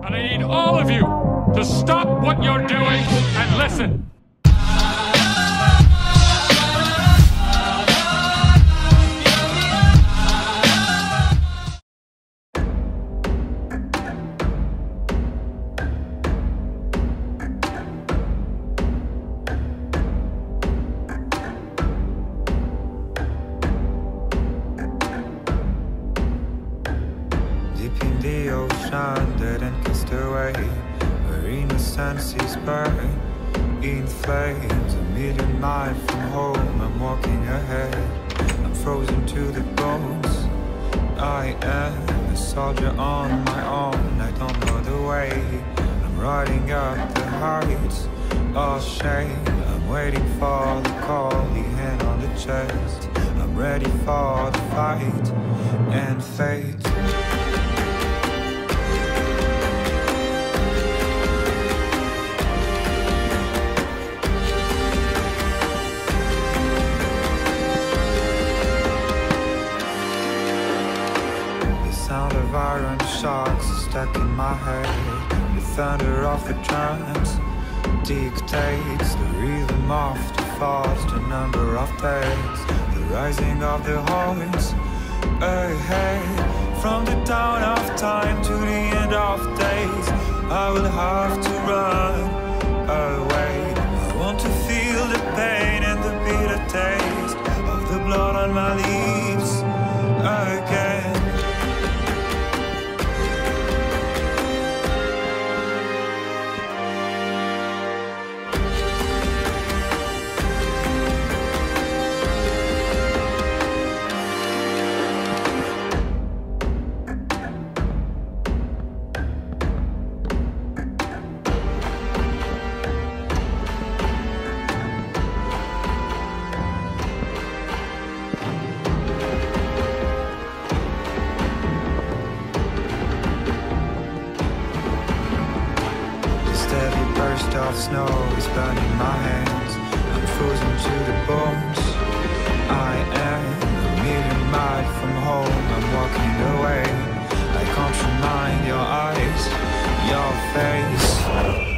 And I need all of you to stop what you're doing and listen. Deep in the ocean, dead and cast away, where innocencies burn in flames. A million miles from home, I'm walking ahead. I'm frozen to the bones. I am a soldier on my own. I don't know the way. I'm riding up the heights of shame. I'm waiting for the call, the hand on the chest. I'm ready for the fight and fate. Sound of iron shocks stuck in my head. The thunder of the drums dictates the rhythm of the falls, the number of days, the rising of the horns ahead. From the dawn of time to the end of days, I will have to run away. I want to feel the pain and the bitter taste of the blood on my lips again. Burst of snow is burning my hands. I'm frozen to the bones. I am a million miles from home. I'm walking away. I can't remind your eyes, your face.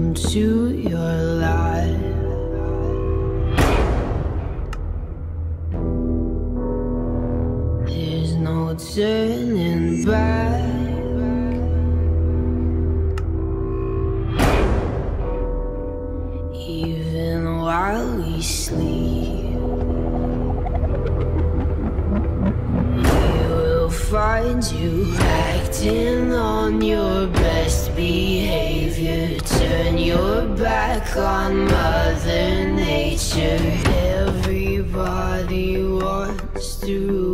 into your life. There's no turning back. Even while we sleep, we will find you acting on your best behavior. Turn your back on Mother Nature. Everybody wants to